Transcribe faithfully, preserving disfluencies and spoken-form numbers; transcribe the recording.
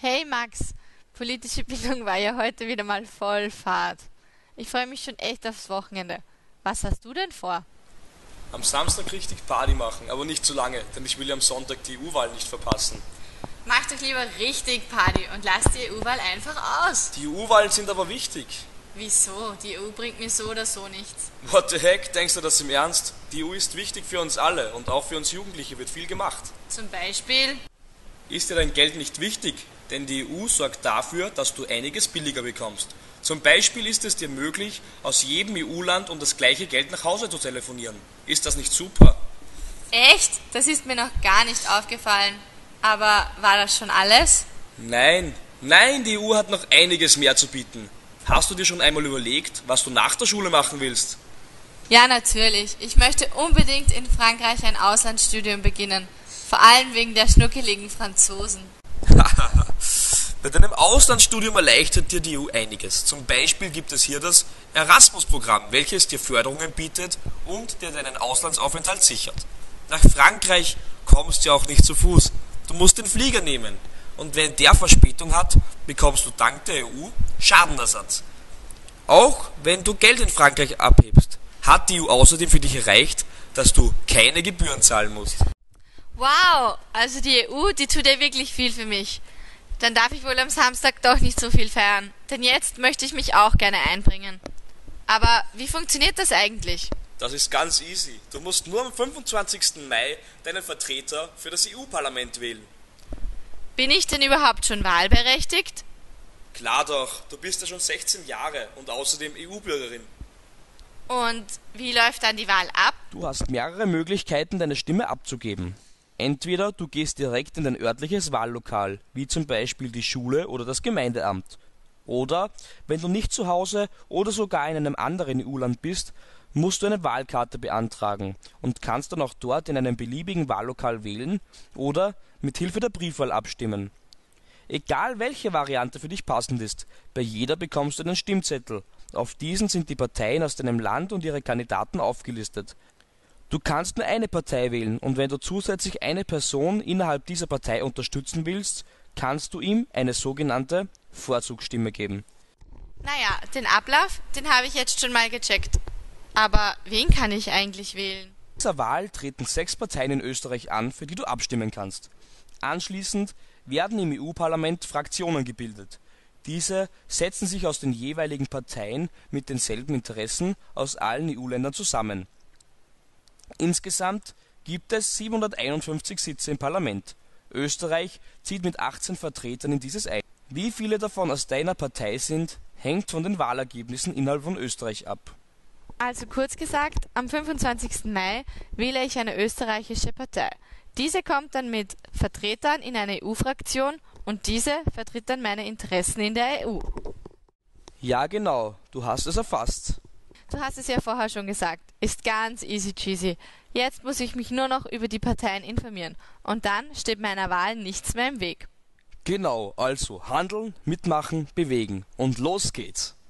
Hey Max, politische Bildung war ja heute wieder mal voll Fahrt. Ich freue mich schon echt aufs Wochenende. Was hast du denn vor? Am Samstag richtig Party machen, aber nicht zu lange, denn ich will ja am Sonntag die E U-Wahl nicht verpassen. Mach doch lieber richtig Party und lass die E U-Wahl einfach aus. Die E U-Wahlen sind aber wichtig. Wieso? Die E U bringt mir so oder so nichts. What the heck, denkst du das im Ernst? Die E U ist wichtig für uns alle und auch für uns Jugendliche wird viel gemacht. Zum Beispiel? Ist dir dein Geld nicht wichtig? Denn die E U sorgt dafür, dass du einiges billiger bekommst. Zum Beispiel ist es dir möglich, aus jedem E U-Land um das gleiche Geld nach Hause zu telefonieren. Ist das nicht super? Echt? Das ist mir noch gar nicht aufgefallen. Aber war das schon alles? Nein, nein, die E U hat noch einiges mehr zu bieten. Hast du dir schon einmal überlegt, was du nach der Schule machen willst? Ja, natürlich. Ich möchte unbedingt in Frankreich ein Auslandsstudium beginnen. Vor allem wegen der schnuckeligen Franzosen. Bei deinem Auslandsstudium erleichtert dir die E U einiges. Zum Beispiel gibt es hier das Erasmus-Programm, welches dir Förderungen bietet und dir deinen Auslandsaufenthalt sichert. Nach Frankreich kommst du auch nicht zu Fuß. Du musst den Flieger nehmen. Und wenn der Verspätung hat, bekommst du dank der E U Schadenersatz. Auch wenn du Geld in Frankreich abhebst, hat die E U außerdem für dich erreicht, dass du keine Gebühren zahlen musst. Wow, also die E U, die tut ja wirklich viel für mich. Dann darf ich wohl am Samstag doch nicht so viel feiern, denn jetzt möchte ich mich auch gerne einbringen. Aber wie funktioniert das eigentlich? Das ist ganz easy. Du musst nur am fünfundzwanzigsten Mai deinen Vertreter für das E U-Parlament wählen. Bin ich denn überhaupt schon wahlberechtigt? Klar doch, du bist ja schon sechzehn Jahre und außerdem E U-Bürgerin. Und wie läuft dann die Wahl ab? Du hast mehrere Möglichkeiten, deine Stimme abzugeben. Entweder du gehst direkt in dein örtliches Wahllokal, wie zum Beispiel die Schule oder das Gemeindeamt. Oder, wenn du nicht zu Hause oder sogar in einem anderen E U-Land bist, musst du eine Wahlkarte beantragen und kannst dann auch dort in einem beliebigen Wahllokal wählen oder mit Hilfe der Briefwahl abstimmen. Egal welche Variante für dich passend ist, bei jeder bekommst du einen Stimmzettel. Auf diesen sind die Parteien aus deinem Land und ihre Kandidaten aufgelistet. Du kannst nur eine Partei wählen und wenn du zusätzlich eine Person innerhalb dieser Partei unterstützen willst, kannst du ihm eine sogenannte Vorzugsstimme geben. Naja, den Ablauf, den habe ich jetzt schon mal gecheckt. Aber wen kann ich eigentlich wählen? In dieser Wahl treten sechs Parteien in Österreich an, für die du abstimmen kannst. Anschließend werden im E U-Parlament Fraktionen gebildet. Diese setzen sich aus den jeweiligen Parteien mit denselben Interessen aus allen E U-Ländern zusammen. Insgesamt gibt es siebenhunderteinundfünfzig Sitze im Parlament. Österreich zieht mit achtzehn Vertretern in dieses ein. Wie viele davon aus deiner Partei sind, hängt von den Wahlergebnissen innerhalb von Österreich ab. Also kurz gesagt, am fünfundzwanzigsten Mai wähle ich eine österreichische Partei. Diese kommt dann mit Vertretern in eine E U-Fraktion und diese vertritt dann meine Interessen in der E U. Ja genau, du hast es erfasst. Du hast es ja vorher schon gesagt, ist ganz easy cheesy. Jetzt muss ich mich nur noch über die Parteien informieren und dann steht meiner Wahl nichts mehr im Weg. Genau, also handeln, mitmachen, bewegen und los geht's.